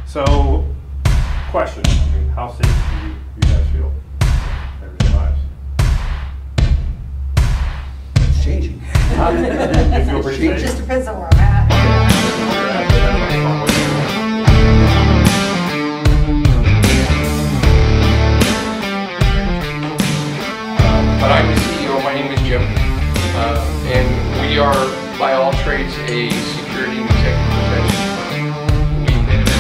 So, question, I mean, how safe do you guys feel in your lives? It's changing. You feel pretty It safe? just depends on where I'm at. But I'm the CEO, my name is Jim, and we are, by all trades, a security and executive protection firm. We manage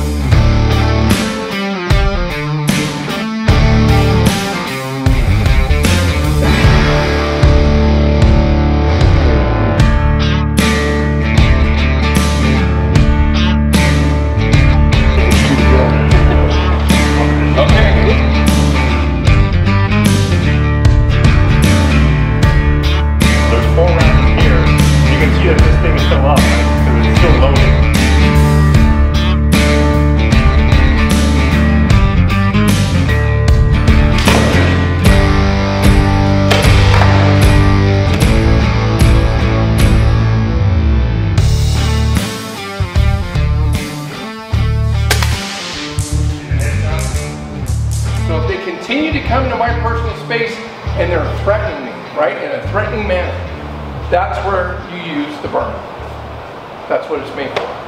So if they continue to come to my personal space and they're threatening me, right, in a threatening manner, that's where you use the Byrna. That's what it's made for.